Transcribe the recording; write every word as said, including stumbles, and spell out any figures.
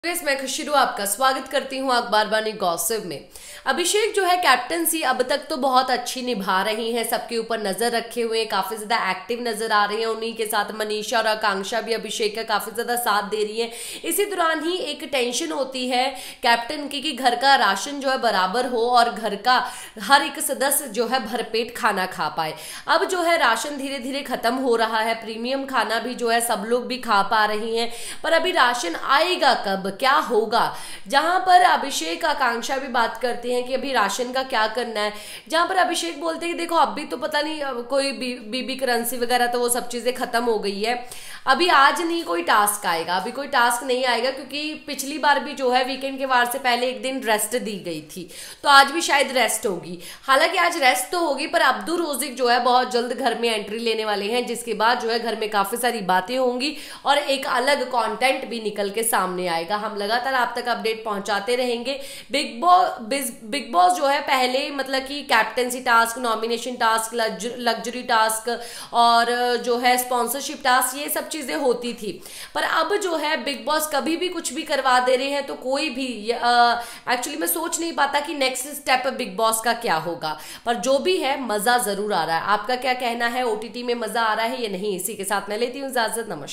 Guys, मैं खुशरू आपका स्वागत करती हूं अखबार बानी गॉसिप में। अभिषेक जो है कैप्टनसी अब तक तो बहुत अच्छी निभा रही हैं, सबके ऊपर नजर रखे हुए, काफी ज्यादा एक्टिव नजर आ रही हैं। उन्हीं के साथ मनीषा और आकांक्षा भी अभिषेक का काफी ज्यादा साथ दे रही हैं। इसी दौरान ही एक टेंशन होती है कैप्टन की कि घर का राशन जो है बराबर हो और घर का हर एक सदस्य जो है भरपेट खाना खा पाए। अब जो है राशन धीरे धीरे खत्म हो रहा है, प्रीमियम खाना भी जो है सब लोग भी खा पा रही हैं, पर अभी राशन आएगा कब, क्या होगा? जहां पर अभिषेक आकांक्षा भी बात करते हैं कि अभी राशन का क्या करना है, जहां पर अभिषेक बोलते हैं कि देखो अभी तो पता नहीं कोई बी, बीबी करेंसी वगैरह तो वो सब चीजें खत्म हो गई है, अभी आज नहीं कोई टास्क आएगा, अभी कोई टास्क नहीं आएगा, क्योंकि पिछली बार भी जो है वीकेंड के वार से पहले एक दिन रेस्ट दी गई थी, तो आज भी शायद रेस्ट होगी। हालांकि आज रेस्ट तो होगी, पर अब्दुल रोजिक जो है बहुत जल्द घर में एंट्री लेने वाले हैं, जिसके बाद जो है घर में काफी सारी बातें होंगी और एक अलग कंटेंट भी निकल के सामने आएगा। हम लगातार आप तक अपडेट पहुंचाते रहेंगे। बिग बॉस बिग बॉस जो है पहले मतलब कि captaincy task, nomination task, luxury task और जो है स्पॉन्सरशिप टास्क, ये सब चीजें होती थी, पर अब जो है बिग बॉस कभी भी कुछ भी करवा दे रहे हैं, तो कोई भी एक्चुअली मैं सोच नहीं पाता कि नेक्स्ट स्टेप बिग बॉस का क्या होगा, पर जो भी है मजा जरूर आ रहा है। आपका क्या कहना है? ओटीटी में मजा आ रहा है या नहीं? इसी के साथ मैं लेती हूँ इजाजत। नमस्कार।